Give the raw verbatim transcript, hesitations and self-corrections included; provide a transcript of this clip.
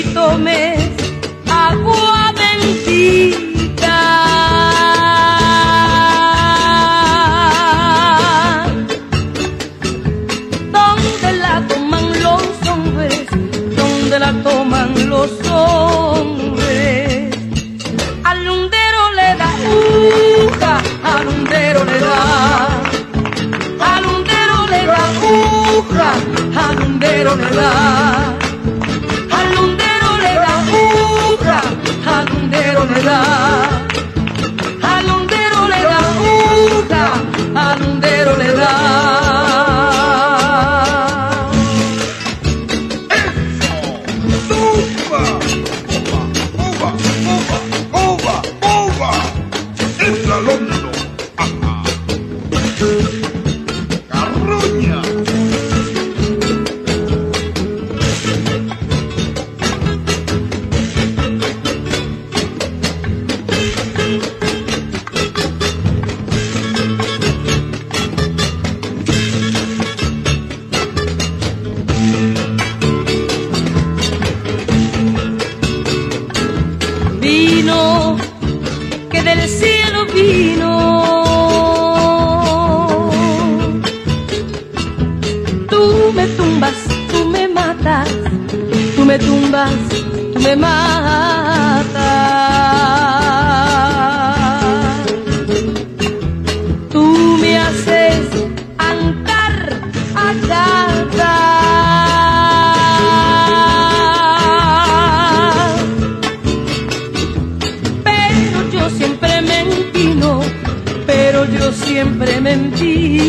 tomes agua bendita. Donde la toman los hombres, donde la toman los hombres. Al lundero le da uja, al lundero le da, al lundero le da uja, al lundero le da. Al lundero le da uja, al lundero le da, al lundero le da uja, al lundero le da. Vino, que del cielo vino. Tú me tumbas, tú me matas, tú me tumbas, tú me matas. Tú me haces andar a cantar. Pero yo siempre me empino,